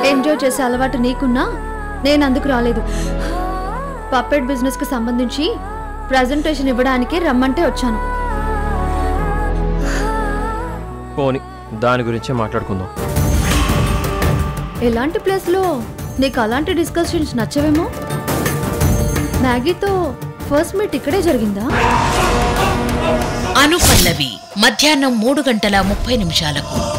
Enjoy చేసే అలవాటు నీకున్నా నేను అందుకు రాలేదు. పప్పెట్ బిజినెస్ కి సంబంధించి ప్రెజెంటేషన్ ఇవ్వడానికి రమ్మంటే వచ్చాను. పోనీ దాని గురించే మాట్లాడుకుందాం. ఎలాంటి ప్లేస్లో నీకు అలాంటి డిస్కషన్స్ నచ్చవేమో? మ్యాగీతో ఫస్ట్ మీట్ ఇక్కడే జరిగిందా? అనుపల్లవి మధ్యాహ్నం 3:30 నిమిషాలకు.